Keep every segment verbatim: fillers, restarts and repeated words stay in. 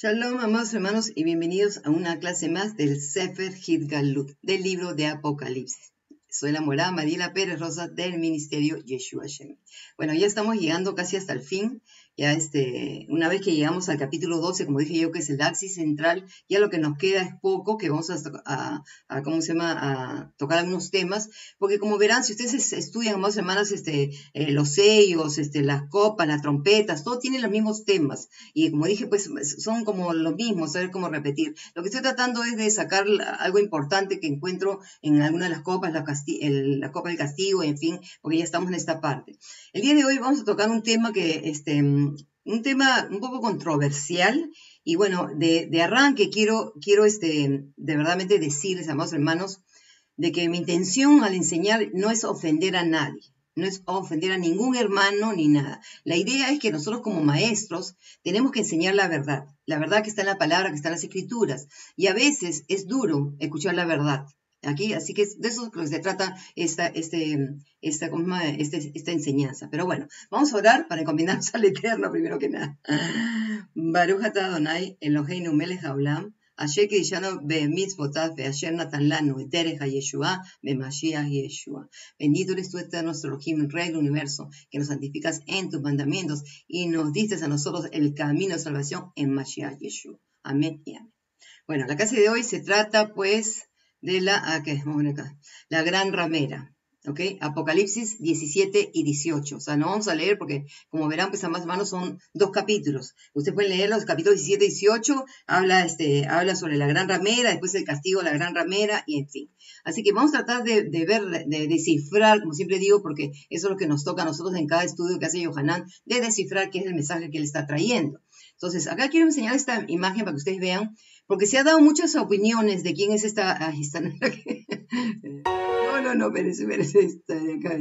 Shalom, amados hermanos, y bienvenidos a una clase más del Sefer Hidgalut, del libro de Apocalipsis. Soy la morada Mariela Pérez Rosa del Ministerio Yeshua Shem. Bueno, ya estamos llegando casi hasta el fin. Ya este, una vez que llegamos al capítulo doce, como dije yo, que es el axis central, ya lo que nos queda es poco, que vamos a, a, a ¿cómo se llama?, a tocar algunos temas, porque como verán, si ustedes estudian, amados hermanos, este, eh, los sellos, este, las copas, las trompetas, todo tiene los mismos temas, y como dije, pues son como los mismos, saber cómo repetir. Lo que estoy tratando es de sacar algo importante que encuentro en alguna de las copas, la, el, la copa del castigo, en fin, porque ya estamos en esta parte. El día de hoy vamos a tocar un tema que, este, un tema un poco controversial, y bueno, de, de arranque quiero, quiero este, de verdaderamente decirles, amados hermanos, de que mi intención al enseñar no es ofender a nadie, no es ofender a ningún hermano ni nada. La idea es que nosotros como maestros tenemos que enseñar la verdad, la verdad que está en la palabra, que está en las escrituras, y a veces es duro escuchar la verdad. Aquí, así que de eso es lo que se trata esta, este, esta, este, esta enseñanza. Pero bueno, vamos a orar para encomendarnos al Eterno primero que nada. Baruch atah Adonai Eloheinu melech haolam, asher kidishanu bemitzvotav veasher natan lanu et derech hayeshua bemashiach Yeshua. Bendito eres tú, Eterno, nuestro Elohim, Rey del universo, que nos santificas en tus mandamientos y nos diste a nosotros el camino de salvación en Mashiach Yeshua. Amén y amén. Bueno, la clase de hoy se trata, pues, de la, ah, ¿qué? Vamos a ver acá, la gran ramera, ¿ok? Apocalipsis diecisiete y dieciocho. O sea, no vamos a leer porque, como verán, pues, más o menos son dos capítulos. Ustedes pueden leer los capítulos diecisiete y dieciocho, habla, este, habla sobre la gran ramera, después el castigo de la gran ramera, y en fin. Así que vamos a tratar de, de ver, de descifrar, como siempre digo, porque eso es lo que nos toca a nosotros en cada estudio que hace Yohanan, de descifrar qué es el mensaje que él está trayendo. Entonces, acá quiero enseñar esta imagen para que ustedes vean, porque se ha dado muchas opiniones de quién es esta. Ah, esta no, no, no, espérense, espérense, esta de acá.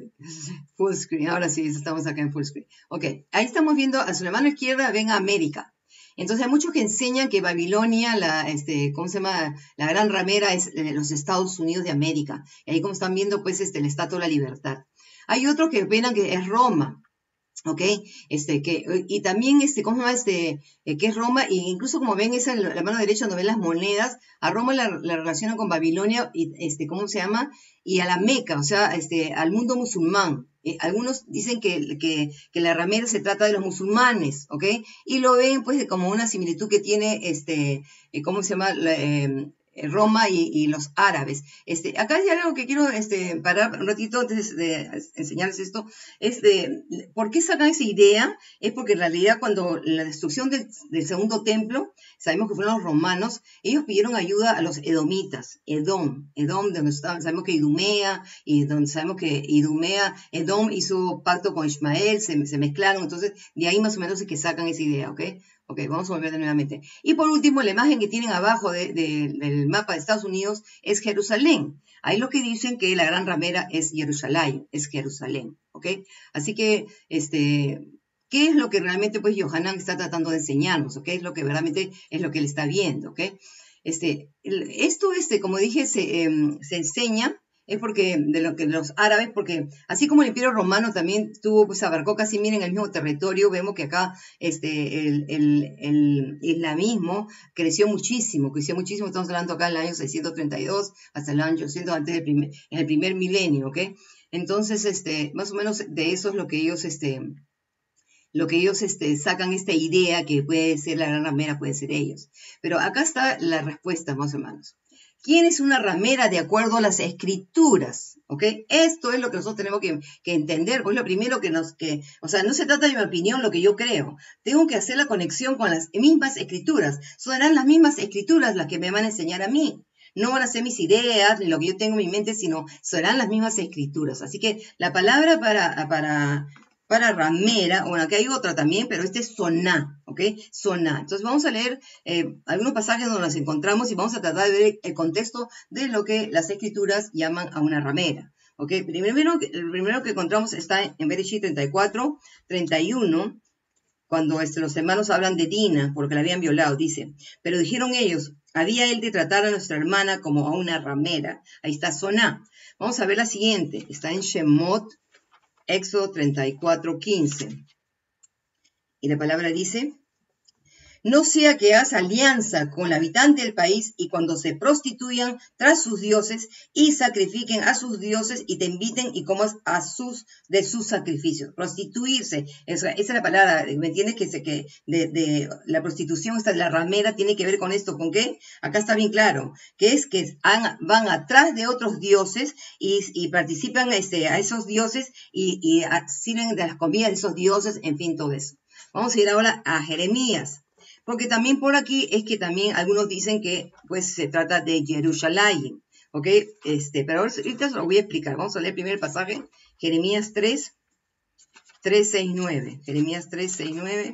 Full screen, ahora sí, estamos acá en full screen. Ok, ahí estamos viendo a su mano izquierda, ven a América. Entonces hay muchos que enseñan que Babilonia, la, este, ¿cómo se llama? La gran ramera es eh, los Estados Unidos de América. Y ahí como están viendo, pues, este, el Estatua de la Libertad. Hay otros que opinan que es Roma. ¿Ok? Este, que, y también, este, ¿cómo se llama? Este, eh, que es Roma, e incluso como ven, esa la mano derecha donde ven las monedas, a Roma la, la relacionan con Babilonia, y, este, ¿cómo se llama? Y a la Meca, o sea, este, al mundo musulmán. Eh, algunos dicen que, que, que la ramera se trata de los musulmanes, ¿ok? Y lo ven, pues, como una similitud que tiene, este, eh, ¿cómo se llama? La, eh, Roma y, y los árabes. Este, acá hay algo que quiero este, parar un ratito antes de enseñarles esto, es de, ¿por qué sacan esa idea? Es porque en realidad cuando la destrucción del, del segundo templo, sabemos que fueron los romanos, ellos pidieron ayuda a los edomitas, Edom, Edom, donde sabemos que Idumea, y donde sabemos que Idumea, Edom hizo pacto con Ismael, se, se mezclaron, entonces de ahí más o menos es que sacan esa idea, ¿ok? Ok, vamos a volver de nuevamente. Y por último, la imagen que tienen abajo de, de, del mapa de Estados Unidos es Jerusalén. Ahí lo que dicen que la gran ramera es Jerusalén, es Jerusalén, ¿ok? Así que, este, ¿qué es lo que realmente, pues, Yohanan está tratando de enseñarnos? ¿Ok? Es lo que verdaderamente es lo que él está viendo, ¿ok? Este, esto, este, como dije, se, eh, se enseña, es porque de lo que los árabes, porque así como el Imperio Romano también tuvo, pues abarcó casi, miren, el mismo territorio, vemos que acá este, el, el, el islamismo creció muchísimo, creció muchísimo, estamos hablando acá en el año seiscientos treinta y dos hasta el año ochocientos, antes del primer, en el primer milenio, ¿ok? Entonces, este, más o menos de eso es lo que ellos, este, lo que ellos este, sacan esta idea que puede ser la gran ramera, puede ser ellos. Pero acá está la respuesta, más o menos. ¿Quién es una ramera de acuerdo a las escrituras? ¿Ok? Esto es lo que nosotros tenemos que, que entender, pues lo primero que nos, que, o sea, no se trata de mi opinión, lo que yo creo. Tengo que hacer la conexión con las mismas escrituras. Serán las mismas escrituras las que me van a enseñar a mí. No van a ser mis ideas, ni lo que yo tengo en mi mente, sino serán las mismas escrituras. Así que la palabra para, para, para ramera, bueno, aquí hay otra también, pero este es soná, ¿ok? Soná. Entonces vamos a leer eh, algunos pasajes donde las encontramos y vamos a tratar de ver el contexto de lo que las escrituras llaman a una ramera, ¿ok? Primero, el primero que encontramos está en Bereshit treinta y cuatro, treinta y uno, cuando este, los hermanos hablan de Dina, porque la habían violado, dice, pero dijeron ellos, había él de tratar a nuestra hermana como a una ramera. Ahí está soná. Vamos a ver la siguiente, está en Shemot, Éxodo treinta y cuatro, quince. Y la palabra dice, no sea que hagas alianza con el habitante del país y cuando se prostituyan tras sus dioses y sacrifiquen a sus dioses y te inviten y comas a sus de sus sacrificios. Prostituirse, esa, esa es la palabra, ¿me entiendes? Que, se, que de, de la prostitución, esta de la ramera, tiene que ver con esto, ¿con qué? Acá está bien claro, que es que han, van atrás de otros dioses y, y participan este, a esos dioses y, y a, sirven de las comidas de esos dioses, en fin, todo eso. Vamos a ir ahora a Jeremías. Porque también por aquí es que también algunos dicen que pues se trata de Jerusalén, ¿ok? Este, pero ahorita se lo voy a explicar. Vamos a leer primero el pasaje, Jeremías tres, tres, seis, nueve. Jeremías tres, seis, nueve.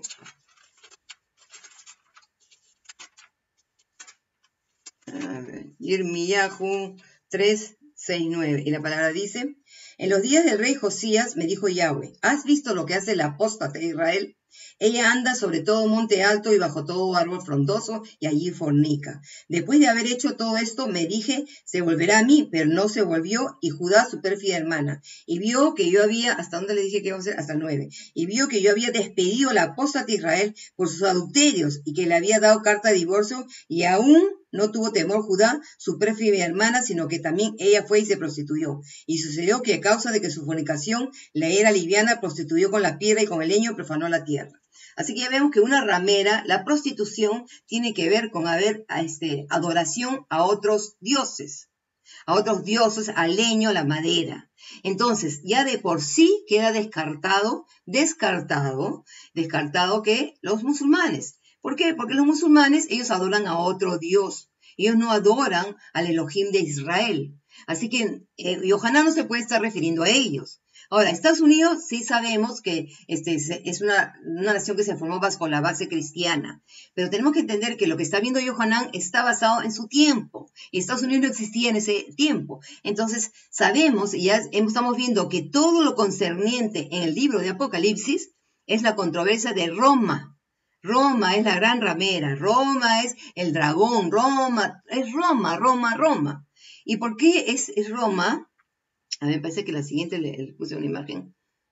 A ver, Yirmiyahu tres, seis, nueve. Y la palabra dice, en los días del rey Josías me dijo Yahweh, ¿has visto lo que hace la apóstata de Israel? Ella anda sobre todo monte alto y bajo todo árbol frondoso y allí fornica. Después de haber hecho todo esto, me dije, se volverá a mí, pero no se volvió, y Judá, su pérfida hermana. Y vio que yo había, ¿hasta dónde le dije que iba a ser? Hasta el nueve. Y vio que yo había despedido a la apóstata de Israel por sus adulterios y que le había dado carta de divorcio y aún no tuvo temor Judá, su pérfida hermana, sino que también ella fue y se prostituyó. Y sucedió que a causa de que su fornicación le era liviana, prostituyó con la piedra y con el leño y profanó la tierra. Así que ya vemos que una ramera, la prostitución, tiene que ver con haber este, adoración a otros dioses, a otros dioses, al leño, a la madera. Entonces, ya de por sí queda descartado, descartado, descartado que los musulmanes. ¿Por qué? Porque los musulmanes, ellos adoran a otro Dios. Ellos no adoran al Elohim de Israel. Así que eh, Yohanan no se puede estar refiriendo a ellos. Ahora, Estados Unidos sí sabemos que este, es una, una nación que se formó bajo la base cristiana, pero tenemos que entender que lo que está viendo Yohanan está basado en su tiempo, y Estados Unidos no existía en ese tiempo. Entonces, sabemos, y ya estamos viendo que todo lo concerniente en el libro de Apocalipsis es la controversia de Roma. Roma es la gran ramera, Roma es el dragón, Roma es Roma, Roma, Roma. ¿Y por qué es, es Roma? A mí me parece que la siguiente le, le puse una imagen.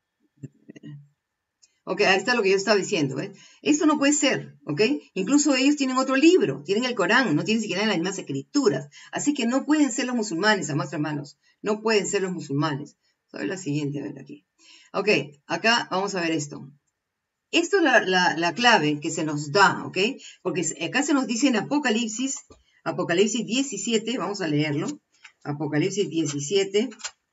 Ok, ahí está lo que yo estaba diciendo, ¿ves? Esto no puede ser, ¿ok? Incluso ellos tienen otro libro, tienen el Corán, no tienen siquiera las mismas escrituras. Así que no pueden ser los musulmanes, amados hermanos. No pueden ser los musulmanes. Vamos a ver la siguiente, a ver aquí. Ok, acá vamos a ver esto. Esto es la, la, la clave que se nos da, ¿ok? Porque acá se nos dice en Apocalipsis, Apocalipsis diecisiete, vamos a leerlo. Apocalipsis diecisiete,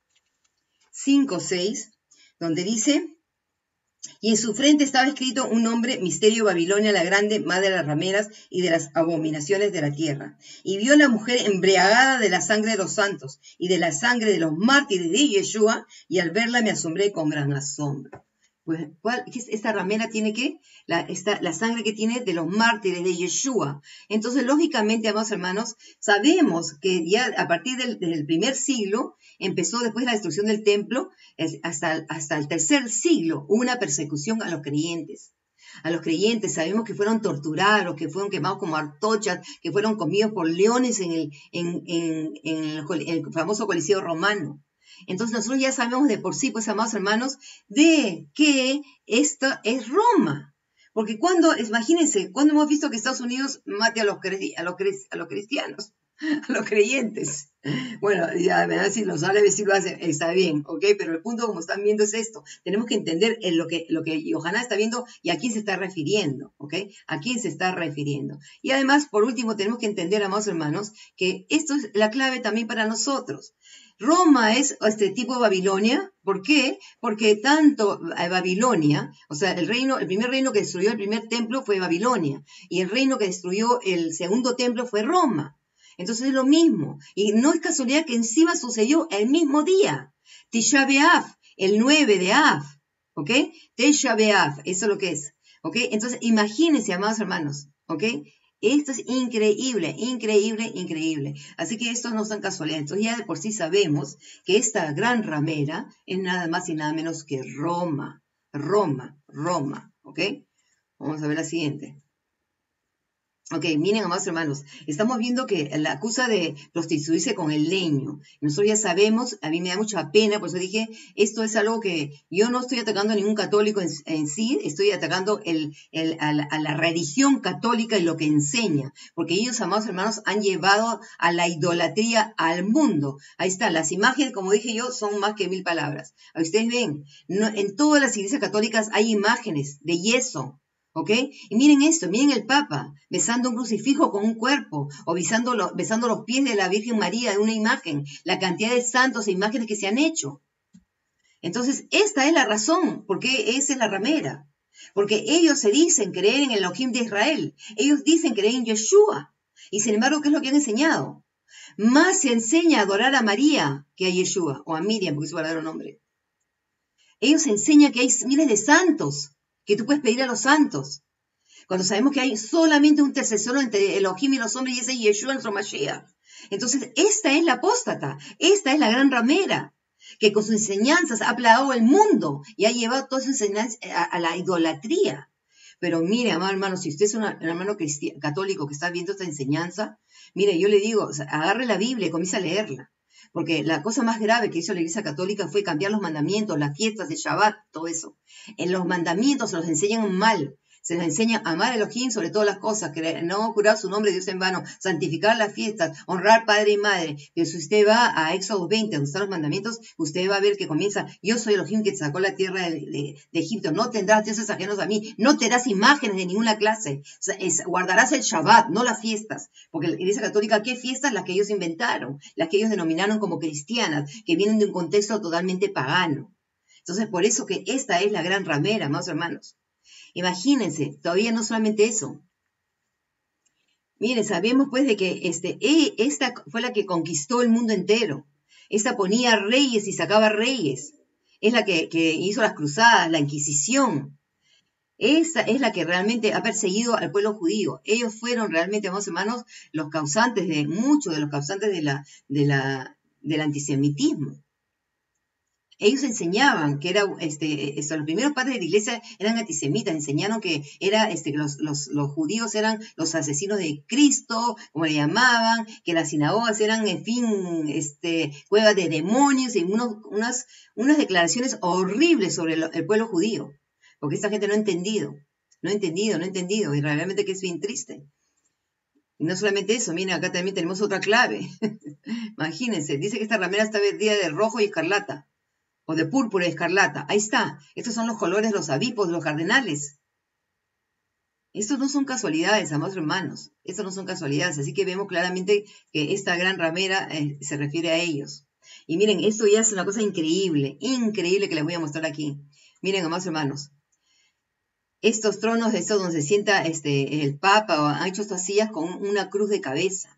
cinco, seis, donde dice, y en su frente estaba escrito un nombre, Misterio Babilonia la Grande, madre de las rameras y de las abominaciones de la tierra. Y vio a la mujer embriagada de la sangre de los santos y de la sangre de los mártires de Yeshua, y al verla me asombré con gran asombro. Pues, ¿cuál, qué es esta ramera tiene qué? La, esta, la sangre que tiene de los mártires de Yeshua. Entonces, lógicamente, amados hermanos, sabemos que ya a partir del, del primer siglo, empezó después de la destrucción del templo, hasta, hasta el tercer siglo, una persecución a los creyentes. A los creyentes, sabemos que fueron torturados, que fueron quemados como antorchas, que fueron comidos por leones en el, en, en, en el, el famoso Coliseo romano. Entonces nosotros ya sabemos de por sí, pues, amados hermanos, de que esto es Roma. Porque cuando, imagínense, cuando hemos visto que Estados Unidos mate a los, a los, a los cristianos, a los creyentes. Bueno, ya me si los árabes sí lo hacen, está bien, ¿ok? Pero el punto, como están viendo, es esto. Tenemos que entender en lo que, lo que Yohanan está viendo y a quién se está refiriendo, ¿ok? A quién se está refiriendo. Y además, por último, tenemos que entender, amados hermanos, que esto es la clave también para nosotros. Roma es este tipo de Babilonia. ¿Por qué? Porque tanto Babilonia, o sea, el reino, el primer reino que destruyó el primer templo fue Babilonia, y el reino que destruyó el segundo templo fue Roma. Entonces es lo mismo, y no es casualidad que encima sucedió el mismo día. Tisha B'Av, el nueve de Av, ¿ok? Tisha B'Av, eso es lo que es, ¿ok? Entonces imagínense, amados hermanos, ¿ok? Esto es increíble, increíble, increíble. Así que esto no son casualidades. Entonces ya de por sí sabemos que esta gran ramera es nada más y nada menos que Roma. Roma, Roma, ¿ok? Vamos a ver la siguiente. Ok, miren, amados hermanos, estamos viendo que la acusa de prostituirse con el leño. Nosotros ya sabemos, a mí me da mucha pena, por eso dije, esto es algo que yo no estoy atacando a ningún católico en, en sí, estoy atacando el, el, a, la, a la religión católica y lo que enseña, porque ellos, amados hermanos, han llevado a la idolatría al mundo. Ahí está, las imágenes, como dije yo, son más que mil palabras. Ahí ustedes ven, no, en todas las iglesias católicas hay imágenes de yeso. ¿Ok? Y miren esto, miren el Papa besando un crucifijo con un cuerpo o besando, lo, besando los pies de la Virgen María de una imagen, la cantidad de santos e imágenes que se han hecho. Entonces, esta es la razón por qué esa es la ramera. Porque ellos se dicen creer en el Elohim de Israel, ellos dicen creer en Yeshua. Y sin embargo, ¿qué es lo que han enseñado? Más se enseña a adorar a María que a Yeshua, o a Miriam, porque es su verdadero nombre. Ellos enseñan que hay miles de santos, que tú puedes pedir a los santos. Cuando sabemos que hay solamente un intercesor entre Elohim y los hombres, y ese es Yeshua, nuestro Mashiach. Entonces, esta es la apóstata, esta es la gran ramera, que con sus enseñanzas ha plagado el mundo y ha llevado todas sus enseñanzas a, a la idolatría. Pero mire, amado hermano, si usted es un hermano católico que está viendo esta enseñanza, mire, yo le digo, o sea, agarre la Biblia y comience a leerla. Porque la cosa más grave que hizo la Iglesia Católica fue cambiar los mandamientos, las fiestas de Shabbat, todo eso. En los mandamientos se los enseñan mal. Se les enseña a amar a Elohim sobre todas las cosas, que no jurar su nombre de Dios en vano, santificar las fiestas, honrar padre y madre. Pero si usted va a Éxodo veinte, donde están los mandamientos, usted va a ver que comienza, yo soy Elohim que te sacó la tierra de, de, de Egipto, no tendrás dioses ajenos a mí, no te das imágenes de ninguna clase, o sea, es, guardarás el Shabbat, no las fiestas. Porque la Iglesia Católica, ¿qué fiestas? Las que ellos inventaron, las que ellos denominaron como cristianas, que vienen de un contexto totalmente pagano. Entonces, por eso que esta es la gran ramera, amados hermanos. Imagínense, todavía no solamente eso. Miren, sabemos pues de que este, esta fue la que conquistó el mundo entero. Esta ponía reyes y sacaba reyes. Es la que, que hizo las cruzadas, la Inquisición. Esa es la que realmente ha perseguido al pueblo judío. Ellos fueron realmente, amados hermanos, los causantes de, muchos de los causantes de la, de la, del antisemitismo. Ellos enseñaban que era, este, esto, los primeros padres de la iglesia eran antisemitas, enseñaron que era, este, los, los, los judíos eran los asesinos de Cristo, como le llamaban, que las sinagogas eran, en fin, este, cuevas de demonios, y unos, unas, unas declaraciones horribles sobre el, el pueblo judío, porque esta gente no ha entendido, no ha entendido, no ha entendido, y realmente que es bien triste. Y no solamente eso, miren, acá también tenemos otra clave. Imagínense, dice que esta ramera está vestida de rojo y escarlata, o de púrpura y escarlata. Ahí está. Estos son los colores de los obispos, de los cardenales. Estos no son casualidades, amados hermanos. Estos no son casualidades. Así que vemos claramente que esta gran ramera eh, se refiere a ellos. Y miren, esto ya es una cosa increíble, increíble que les voy a mostrar aquí. Miren, amados hermanos. Estos tronos, estos donde se sienta este, el Papa, han hecho estas sillas con una cruz de cabeza.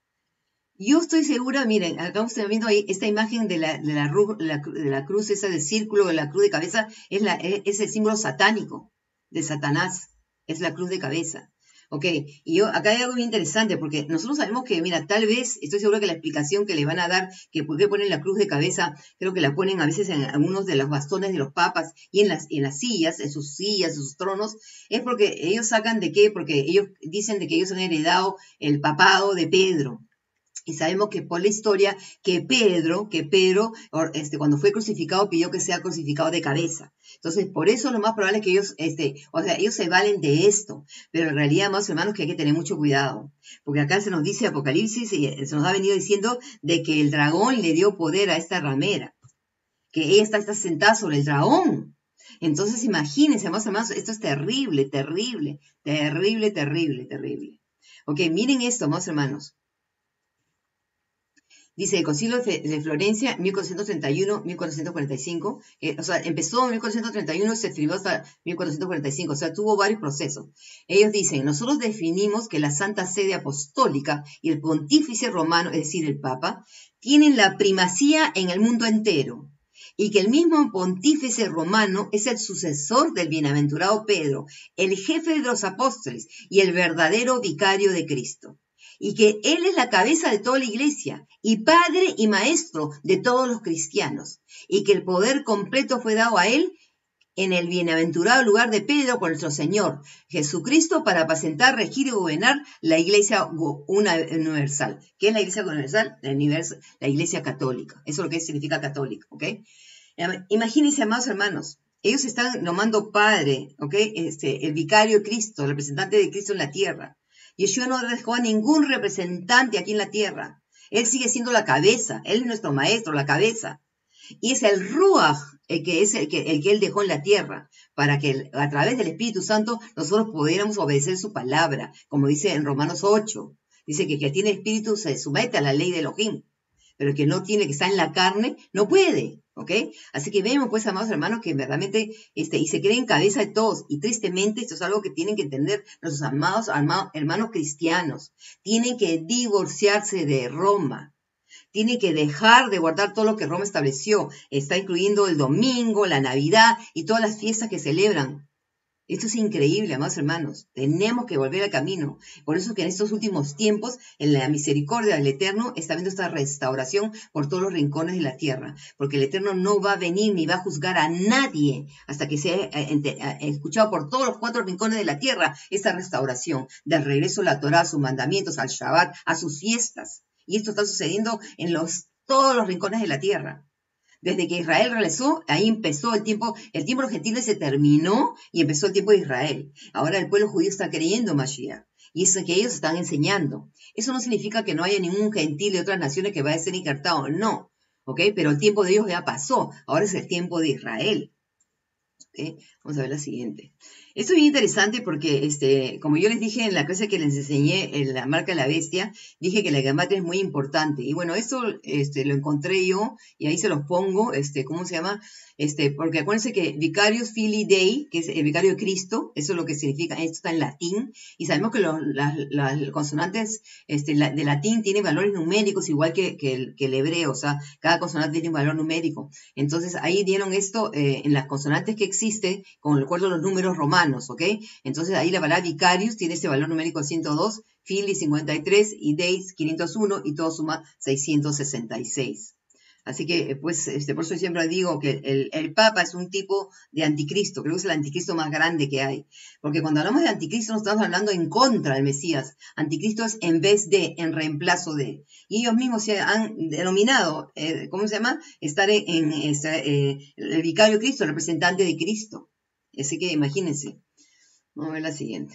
Yo estoy segura, miren, acá estamos viendo ahí esta imagen de la, de, la, de, la, de la cruz, esa del círculo de la cruz de cabeza, es, la, es el símbolo satánico de Satanás, es la cruz de cabeza. Ok, y yo, acá hay algo bien interesante, porque nosotros sabemos que, mira, tal vez, estoy segura que la explicación que le van a dar, que por qué ponen la cruz de cabeza, creo que la ponen a veces en algunos de los bastones de los papas y en las, en las sillas, en sus sillas, en sus tronos, es porque ellos sacan de qué, porque ellos dicen de que ellos han heredado el papado de Pedro. Y sabemos que por la historia que Pedro, que Pedro este, cuando fue crucificado pidió que sea crucificado de cabeza. Entonces, por eso lo más probable es que ellos, este, o sea, ellos se valen de esto. Pero en realidad, amados hermanos, que hay que tener mucho cuidado. Porque acá se nos dice Apocalipsis y se nos ha venido diciendo de que el dragón le dio poder a esta ramera. Que ella está, está sentada sobre el dragón. Entonces, imagínense, amados hermanos, esto es terrible, terrible, terrible, terrible, terrible. Ok, miren esto, amados hermanos. Dice, el Concilio de Florencia, mil cuatrocientos treinta y uno a mil cuatrocientos cuarenta y cinco, eh, o sea, empezó en mil cuatrocientos treinta y uno y se escribió hasta mil cuatrocientos cuarenta y cinco, o sea, tuvo varios procesos. Ellos dicen, nosotros definimos que la Santa Sede Apostólica y el Pontífice Romano, es decir, el Papa, tienen la primacía en el mundo entero, y que el mismo Pontífice Romano es el sucesor del bienaventurado Pedro, el jefe de los apóstoles y el verdadero vicario de Cristo. Y que Él es la cabeza de toda la iglesia, y padre y maestro de todos los cristianos, y que el poder completo fue dado a Él en el bienaventurado lugar de Pedro con nuestro Señor Jesucristo para apacentar, regir y gobernar la iglesia una universal. ¿Qué es la iglesia universal? La, universal, la iglesia católica. Eso es lo que significa católico, ¿ok? Imagínense, amados hermanos, ellos están nombrando Padre, ¿ok? Este, el vicario de Cristo, el representante de Cristo en la tierra. Yeshua no dejó a ningún representante aquí en la tierra. Él sigue siendo la cabeza. Él es nuestro maestro, la cabeza. Y es el Ruach el que es el que, el que Él dejó en la tierra, para que a través del Espíritu Santo nosotros pudiéramos obedecer su palabra, como dice en Romanos ocho. Dice que el que tiene espíritu se somete a la ley de Elohim, pero el que no tiene, que está en la carne, no puede, ¿ok? Así que vemos, pues, amados hermanos, que verdaderamente, este, y se creen cabeza de todos, y tristemente esto es algo que tienen que entender nuestros amados hermanos cristianos. Tienen que divorciarse de Roma. Tiene que dejar de guardar todo lo que Roma estableció. Está incluyendo el domingo, la Navidad y todas las fiestas que celebran. Esto es increíble, amados hermanos. Tenemos que volver al camino. Por eso que en estos últimos tiempos, en la misericordia del Eterno, está viendo esta restauración por todos los rincones de la tierra. Porque el Eterno no va a venir ni va a juzgar a nadie hasta que sea escuchado por todos los cuatro rincones de la tierra esta restauración. Del regreso a la Torá, a sus mandamientos, al Shabbat, a sus fiestas. Y esto está sucediendo en los, todos los rincones de la tierra. Desde que Israel regresó, ahí empezó el tiempo, el tiempo de los gentiles se terminó y empezó el tiempo de Israel. Ahora el pueblo judío está creyendo en Mashiach. Y eso que ellos están enseñando. Eso no significa que no haya ningún gentil de otras naciones que vaya a ser injertado, no. ¿Ok? Pero el tiempo de ellos ya pasó. Ahora es el tiempo de Israel. ¿Okay? Vamos a ver la siguiente. Esto es bien interesante porque, este, como yo les dije en la clase que les enseñé, en la marca de la bestia, dije que la gematria es muy importante. Y bueno, esto este, lo encontré yo y ahí se los pongo, este, ¿cómo se llama? Este, porque acuérdense que Vicarius Filii Dei, que es el vicario de Cristo, eso es lo que significa, esto está en latín, y sabemos que los, las, las consonantes este, la, de latín tienen valores numéricos igual que, que, el, que el hebreo, o sea, cada consonante tiene un valor numérico. Entonces ahí dieron esto eh, en las consonantes que existe, con el acuerdo de los números romanos, ¿ok? Entonces ahí la palabra vicarius tiene este valor numérico ciento dos, Filii cincuenta y tres, y Deis quinientos uno, y todo suma seiscientos sesenta y seis. Así que, pues, este, por eso siempre digo que el, el Papa es un tipo de anticristo. Creo que es el anticristo más grande que hay. Porque cuando hablamos de anticristo no estamos hablando en contra del Mesías. Anticristo es en vez de, en reemplazo de. Y ellos mismos se han denominado, eh, ¿cómo se llama? Estar en, en este, eh, el vicario de Cristo, el representante de Cristo. Así que imagínense. Vamos a ver la siguiente.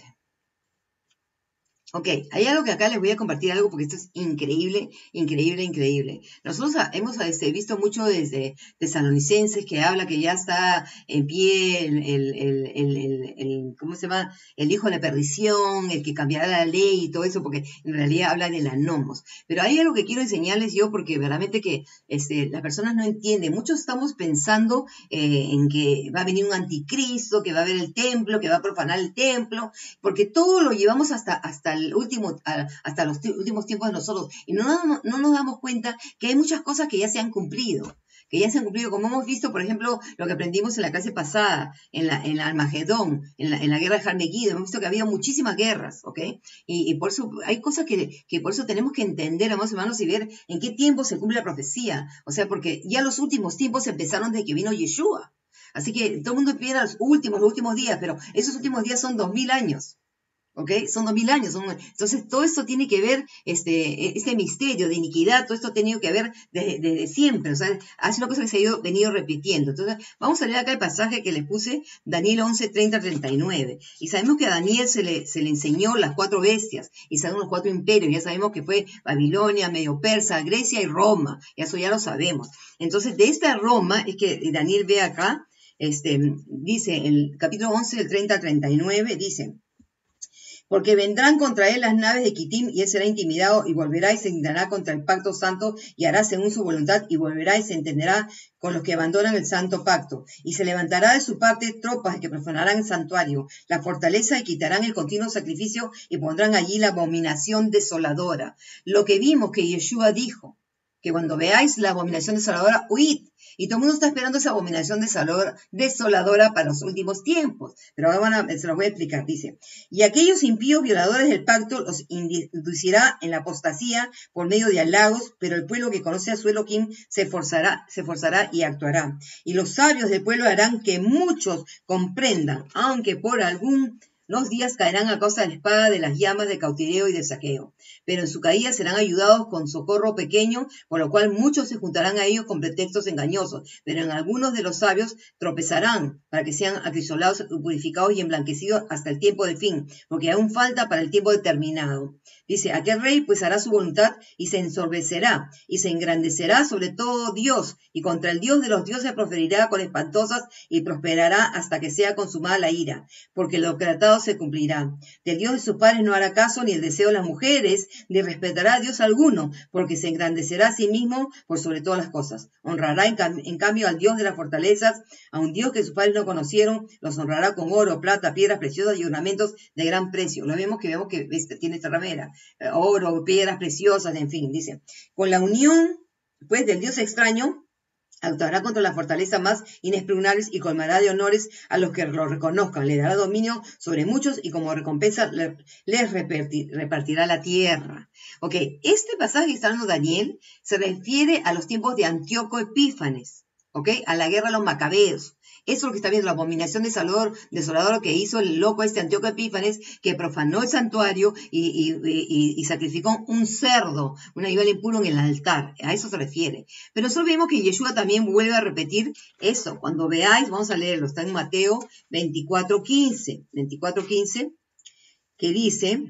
Ok, hay algo que acá les voy a compartir algo porque esto es increíble, increíble, increíble. Nosotros hemos este, visto mucho desde Tesalonicenses que habla que ya está en pie el, el, el, el, el, el ¿cómo se llama? El hijo de la perdición, el que cambiará la ley y todo eso, porque en realidad habla de la nomos. Pero hay algo que quiero enseñarles yo porque verdaderamente que este, las personas no entienden. Muchos estamos pensando eh, en que va a venir un anticristo, que va a haber el templo, que va a profanar el templo, porque todo lo llevamos hasta, hasta el último, hasta los últimos tiempos de nosotros, y no, no, no nos damos cuenta que hay muchas cosas que ya se han cumplido, que ya se han cumplido, como hemos visto, por ejemplo, lo que aprendimos en la clase pasada, en la, en la Armagedón, en la, en la guerra de Armagedón, hemos visto que había muchísimas guerras, ¿ok? Y, y por eso hay cosas que, que por eso tenemos que entender, amados hermanos, y ver en qué tiempo se cumple la profecía, o sea, porque ya los últimos tiempos empezaron desde que vino Yeshua, así que todo el mundo pide los últimos, los últimos días, pero esos últimos días son dos mil años. ¿Ok? Son dos mil años. Son, entonces, todo esto tiene que ver, este, este misterio de iniquidad, todo esto ha tenido que ver desde, desde siempre. O sea, es una cosa que se ha ido, venido repitiendo. Entonces, vamos a leer acá el pasaje que les puse, Daniel once, treinta, treinta y nueve. Y sabemos que a Daniel se le, se le enseñó las cuatro bestias, y sabemos los cuatro imperios. Ya sabemos que fue Babilonia, Medio Persa, Grecia y Roma. Eso ya lo sabemos. Entonces, de esta Roma, es que Daniel ve acá, este, dice, el capítulo once, del treinta al treinta y nueve, dice: porque vendrán contra él las naves de Quitim, y él será intimidado, y volverá y se indignará contra el pacto santo, y hará según su voluntad, y volverá y se entenderá con los que abandonan el santo pacto. Y se levantará de su parte tropas que profanarán el santuario, la fortaleza, y quitarán el continuo sacrificio, y pondrán allí la abominación desoladora. Lo que vimos que Yeshua dijo, que cuando veáis la abominación desoladora, huid, Y todo el mundo está esperando esa abominación desoladora, desoladora para los últimos tiempos. Pero ahora van a, se los voy a explicar. Dice, y aquellos impíos violadores del pacto los inducirá en la apostasía por medio de halagos, pero el pueblo que conoce a su Elohim se esforzará, se esforzará y actuará. Y los sabios del pueblo harán que muchos comprendan, aunque por algún los días caerán a causa de la espada, de las llamas, de cautiverio y de saqueo. Pero en su caída serán ayudados con socorro pequeño, por lo cual muchos se juntarán a ellos con pretextos engañosos. Pero en algunos de los sabios tropezarán para que sean acrisolados, purificados y emblanquecidos hasta el tiempo del fin, porque aún falta para el tiempo determinado. Dice, aquel rey pues hará su voluntad y se ensorbecerá y se engrandecerá sobre todo Dios, y contra el Dios de los dioses proferirá con espantosas y prosperará hasta que sea consumada la ira, porque lo tratado se cumplirá. Del Dios de sus padres no hará caso ni el deseo de las mujeres, ni respetará a Dios alguno, porque se engrandecerá a sí mismo por sobre todas las cosas. Honrará en, cam en cambio al Dios de las fortalezas, a un Dios que sus padres no conocieron, los honrará con oro, plata, piedras preciosas y ornamentos de gran precio. Lo vemos que vemos que este, tiene esta ramera, eh, oro, piedras preciosas, en fin, dice. Con la unión, pues, del Dios extraño, actuará contra la fortaleza más inexpugnables y colmará de honores a los que lo reconozcan. Le dará dominio sobre muchos y como recompensa le, les repartir, repartirá la tierra. Ok, este pasaje que está hablando Daniel se refiere a los tiempos de Antíoco Epífanes, ok, a la guerra de los macabeos. Eso es lo que está viendo, la abominación desoladora, desoladora que hizo el loco este Antíoco Epífanes, que profanó el santuario y, y, y, y sacrificó un cerdo, un animal impuro en el altar. A eso se refiere. Pero nosotros vemos que Yeshua también vuelve a repetir eso. Cuando veáis, vamos a leerlo, está en Mateo veinticuatro quince, veinticuatro quince, que dice...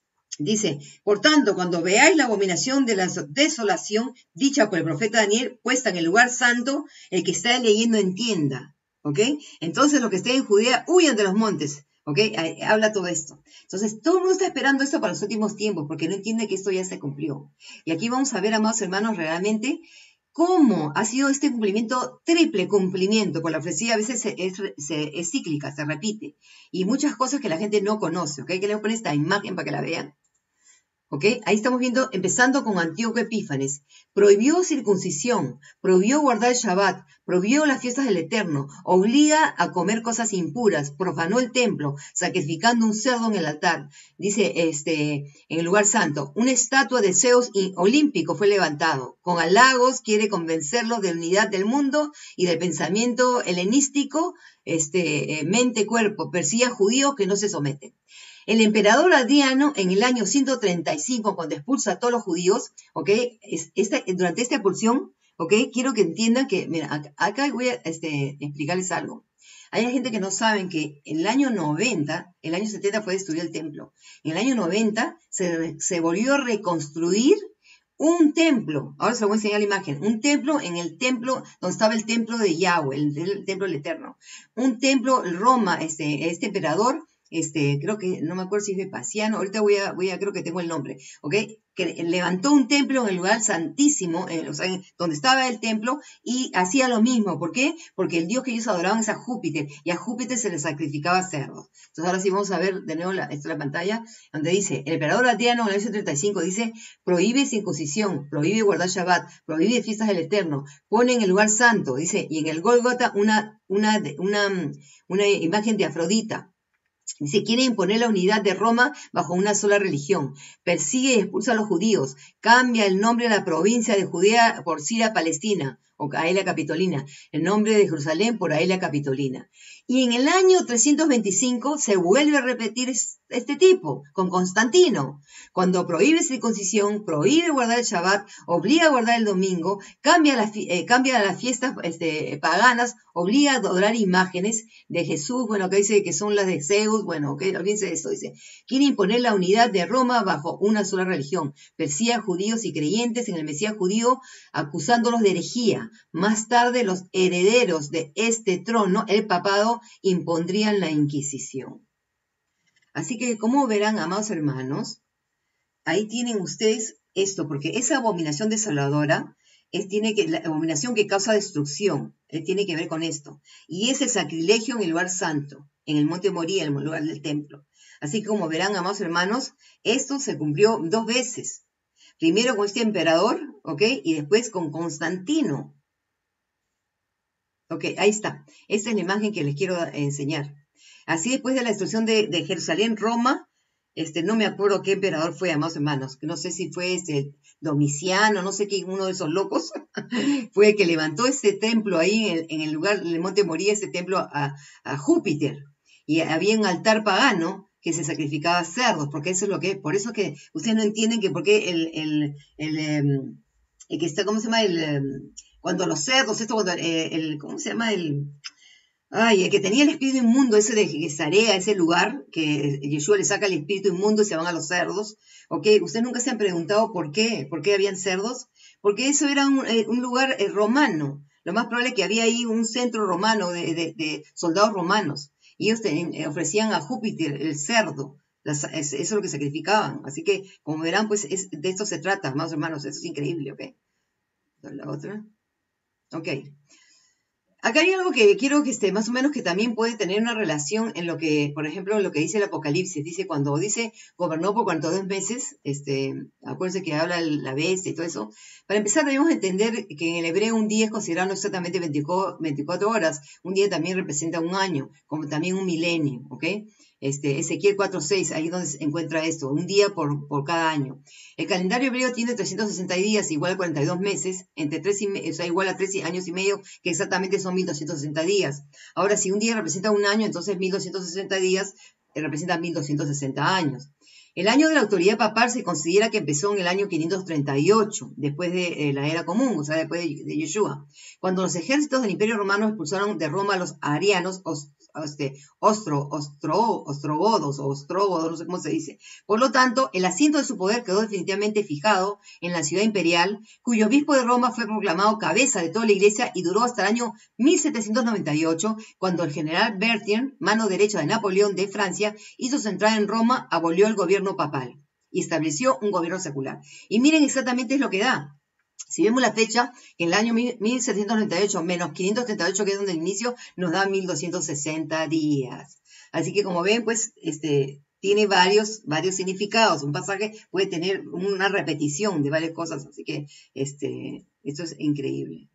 Dice, por tanto, cuando veáis la abominación de la desolación dicha por el profeta Daniel, puesta en el lugar santo, el que está leyendo entienda. ¿Ok? Entonces, los que estén en Judea, huyan de los montes. ¿Ok? Ahí habla todo esto. Entonces, todo el mundo está esperando esto para los últimos tiempos, porque no entiende que esto ya se cumplió. Y aquí vamos a ver, amados hermanos, realmente cómo ha sido este cumplimiento, triple cumplimiento, por la ofrecida a veces es, es, es cíclica, se repite. Y muchas cosas que la gente no conoce. ¿Ok? Que les poner esta imagen para que la vean. ¿Ok? Ahí estamos viendo, empezando con Antíoco Epífanes. Prohibió circuncisión, prohibió guardar el Shabbat, prohibió las fiestas del Eterno, obliga a comer cosas impuras, profanó el templo, sacrificando un cerdo en el altar. Dice, este, en el lugar santo, una estatua de Zeus olímpico fue levantado. Con halagos quiere convencerlos de la unidad del mundo y del pensamiento helenístico, este, mente-cuerpo, persigue a judíos que no se someten. El emperador Adriano, en el año ciento treinta y cinco, cuando expulsa a todos los judíos, ¿ok? Esta, durante esta expulsión, ¿ok? Quiero que entiendan que, mira, acá, acá voy a este, explicarles algo. Hay gente que no saben que en el año noventa, el año setenta fue destruido el templo. En el año noventa se, se volvió a reconstruir un templo. Ahora se lo voy a enseñar la imagen. Un templo en el templo donde estaba el templo de Yahweh, el, el templo del Eterno. Un templo, Roma, este, este emperador, Este, creo que, no me acuerdo si es Vespasiano, ahorita voy a, voy a, creo que tengo el nombre, ¿ok? Que levantó un templo en el lugar santísimo, eh, o sea, donde estaba el templo, y hacía lo mismo. ¿Por qué? Porque el dios que ellos adoraban es a Júpiter, y a Júpiter se le sacrificaba cerdos. Entonces ahora sí vamos a ver de nuevo la, esta es la pantalla, donde dice, el emperador Adriano en el año treinta y cinco dice, prohíbe circuncisión, prohíbe guardar Shabbat, prohíbe fiestas del Eterno, pone en el lugar santo, dice, y en el Gólgota una, una, una, una imagen de Afrodita. Dice, quiere imponer la unidad de Roma bajo una sola religión. Persigue y expulsa a los judíos. Cambia el nombre de la provincia de Judea por Siria Palestina, o Aelia Capitolina. El nombre de Jerusalén por Aelia Capitolina. Y en el año trescientos veinticinco se vuelve a repetir este tipo, con Constantino. Cuando prohíbe circuncisión, prohíbe guardar el Shabbat, obliga a guardar el domingo, cambia, la, eh, cambia las fiestas este, paganas, obliga a adorar imágenes de Jesús, bueno, que dice que son las de Zeus, bueno, ok, olvídense de eso, dice. Quiere imponer la unidad de Roma bajo una sola religión. Persigue a judíos y creyentes en el Mesías judío, acusándolos de herejía. Más tarde, los herederos de este trono, el papado, impondrían la Inquisición. Así que, como verán, amados hermanos, ahí tienen ustedes esto, porque esa abominación desoladora es tiene que, la abominación que causa destrucción, eh, tiene que ver con esto. Y es el sacrilegio en el lugar santo, en el monte Moría, en el lugar del templo. Así que, como verán, amados hermanos, esto se cumplió dos veces. Primero con este emperador, ¿ok? Y después con Constantino. Ok, ahí está. Esta es la imagen que les quiero enseñar. Así después de la destrucción de, de Jerusalén, Roma, este, no me acuerdo qué emperador fue, amados hermanos, no sé si fue este, Domiciano, no sé qué, uno de esos locos, fue el que levantó ese templo ahí en el, en el lugar del Monte Moría, ese templo a, a Júpiter. Y había un altar pagano que se sacrificaba cerdos, porque eso es lo que es. Por eso es que ustedes no entienden que por qué el, el, el, el, el que está, ¿cómo se llama? El, cuando los cerdos, esto, cuando, eh, el, ¿cómo se llama? El, ay, el que tenía el espíritu inmundo, ese de Gesarea, ese lugar, que Yeshua le saca el espíritu inmundo y se van a los cerdos, ¿ok? Ustedes nunca se han preguntado por qué, por qué habían cerdos, porque eso era un, eh, un lugar eh, romano. Lo más probable es que había ahí un centro romano de, de, de soldados romanos, y ellos te, eh, ofrecían a Júpiter el cerdo. Las, es, eso es lo que sacrificaban. Así que, como verán, pues es, de esto se trata, más hermanos, eso es increíble, ¿ok? La otra. Ok. Acá hay algo que quiero que esté más o menos que también puede tener una relación en lo que, por ejemplo, en lo que dice el Apocalipsis. Dice, cuando dice, gobernó por cuarenta y dos meses, este, acuérdense que habla la bestia y todo eso. Para empezar, debemos entender que en el hebreo un día es considerado no exactamente veinticuatro horas. Un día también representa un año, como también un milenio, ¿ok? Este, Ezequiel cuatro seis, ahí es donde se encuentra esto, un día por, por cada año. El calendario hebreo tiene trescientos sesenta días, igual a cuarenta y dos meses, entre tres y, o sea, igual a tres años y medio, que exactamente son mil doscientos sesenta días. Ahora, si un día representa un año, entonces mil doscientos sesenta días eh, representa mil doscientos sesenta años. El año de la autoridad papal se considera que empezó en el año quinientos treinta y ocho, después de eh, la era común, o sea, después de, de Yeshua, cuando los ejércitos del Imperio Romano expulsaron de Roma a los arianos, os, este, ostro, ostro, ostrogodos o ostrógodos, no sé cómo se dice. Por lo tanto, el asiento de su poder quedó definitivamente fijado en la ciudad imperial, cuyo obispo de Roma fue proclamado cabeza de toda la iglesia y duró hasta el año mil setecientos noventa y ocho, cuando el general Berthien, mano derecha de Napoleón de Francia, hizo su entrada en Roma, abolió el gobierno papal y estableció un gobierno secular. Y miren exactamente es lo que da. Si vemos la fecha, en el año mil setecientos noventa y ocho menos quinientos treinta y ocho, que es donde el inicio, nos da mil doscientos sesenta días. Así que como ven, pues, este, tiene varios, varios significados. Un pasaje puede tener una repetición de varias cosas. Así que este, esto es increíble.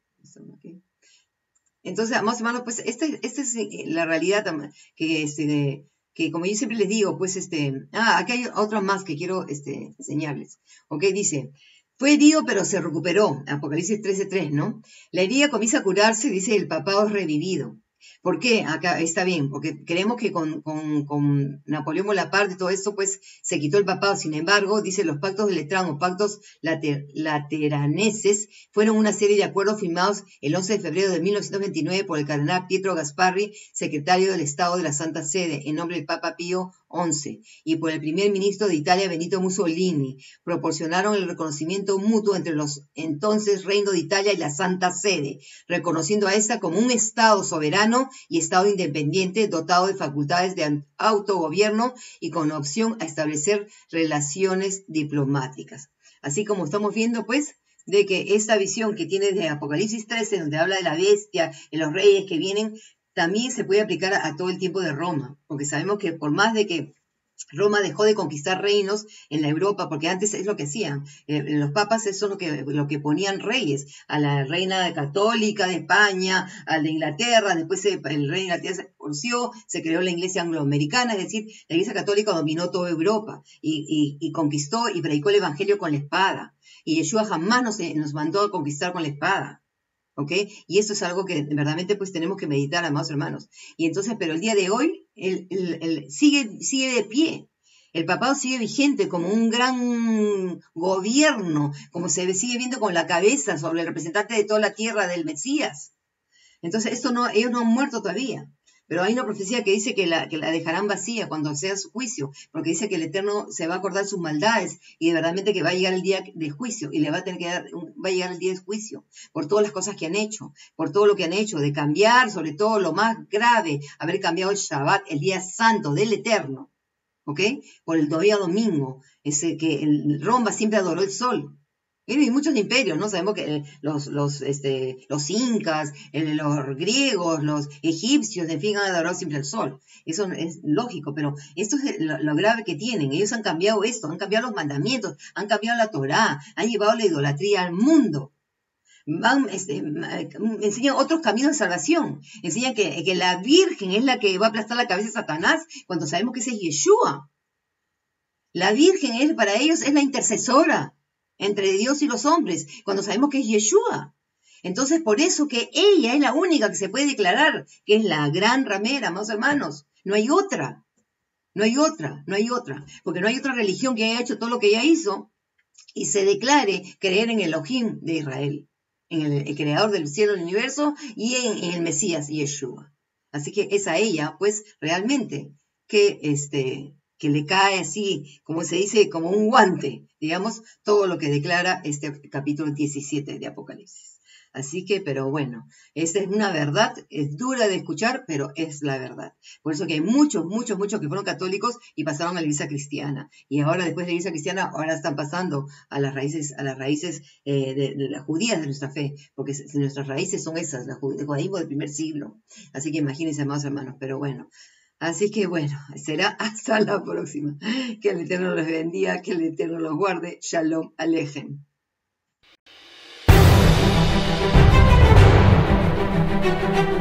Entonces, más o menos, pues, esta, esta es la realidad que, este, que, como yo siempre les digo, pues, este, ah, aquí hay otra más que quiero este, enseñarles. Ok, dice, fue herido, pero se recuperó. Apocalipsis trece tres, ¿no? La herida comienza a curarse, dice, el papado es revivido. ¿Por qué? Acá está bien, porque creemos que con, con, con Napoleón Bonaparte y todo esto, pues, se quitó el papado. Sin embargo, dice, los pactos de Letrán o pactos later, lateraneses fueron una serie de acuerdos firmados el once de febrero de mil novecientos veintinueve por el cardenal Pietro Gasparri, secretario del Estado de la Santa Sede, en nombre del Papa Pío once, y por el primer ministro de Italia, Benito Mussolini. Proporcionaron el reconocimiento mutuo entre los entonces Reino de Italia y la Santa Sede, reconociendo a esta como un Estado soberano y Estado independiente dotado de facultades de autogobierno y con opción a establecer relaciones diplomáticas. Así como estamos viendo, pues, de que esta visión que tiene de Apocalipsis trece, donde habla de la bestia y los reyes que vienen, también se puede aplicar a, a todo el tiempo de Roma, porque sabemos que por más de que Roma dejó de conquistar reinos en la Europa, porque antes es lo que hacían. Eh, los papas eso es lo que, lo que ponían reyes, a la reina católica de España, al de Inglaterra, después se, el rey de Inglaterra se divorció, se creó la iglesia angloamericana, es decir, la iglesia católica dominó toda Europa y, y, y conquistó y predicó el evangelio con la espada. Y Yeshua jamás nos, nos mandó a conquistar con la espada. ¿Ok? Y esto es algo que verdaderamente pues tenemos que meditar, amados hermanos. Y entonces, pero el día de hoy, el, el, el, sigue, sigue de pie. El papado sigue vigente como un gran gobierno, como se sigue viendo con la cabeza sobre el representante de toda la tierra del Mesías. Entonces, esto no, ellos no han muerto todavía. Pero hay una profecía que dice que la, que la dejarán vacía cuando sea su juicio, porque dice que el Eterno se va a acordar sus maldades y de verdaderamente que va a llegar el día de juicio y le va a tener que dar, va a llegar el día de juicio por todas las cosas que han hecho, por todo lo que han hecho, de cambiar, sobre todo lo más grave, haber cambiado el Shabbat, el día santo del Eterno, ¿ok? Por el día domingo, ese que el Roma siempre adoró el sol. Y muchos imperios, ¿no? Sabemos que los, los, este, los incas, los griegos, los egipcios, en fin, han adorado siempre el sol. Eso es lógico, pero esto es lo, lo grave que tienen. Ellos han cambiado esto, han cambiado los mandamientos, han cambiado la Torá, han llevado la idolatría al mundo. van, este, enseñan otros caminos de salvación, enseñan que, que la Virgen es la que va a aplastar la cabeza a Satanás, cuando sabemos que ese es Yeshua. La Virgen es, para ellos es la intercesora entre Dios y los hombres, cuando sabemos que es Yeshua. Entonces, por eso que ella es la única que se puede declarar que es la gran ramera, amados hermanos. No hay otra, no hay otra, no hay otra, porque no hay otra religión que haya hecho todo lo que ella hizo y se declare creer en el Elohim de Israel, en el, el creador del cielo y del universo, y en, en el Mesías, Yeshua. Así que es a ella, pues, realmente, que, este, que le cae así, como se dice, como un guante, digamos, todo lo que declara este capítulo diecisiete de Apocalipsis. Así que, pero bueno, esta es una verdad, es dura de escuchar, pero es la verdad. Por eso que hay muchos, muchos, muchos que fueron católicos y pasaron a la iglesia cristiana. Y ahora, después de la iglesia cristiana, ahora están pasando a las raíces, a las raíces eh, de, de las judías de nuestra fe, porque nuestras raíces son esas, el judaísmo del primer siglo. Así que imagínense, amados hermanos, pero bueno. Así que bueno, será hasta la próxima. Que el Eterno los bendiga, que el Eterno los guarde. Shalom Alejem. Thank you.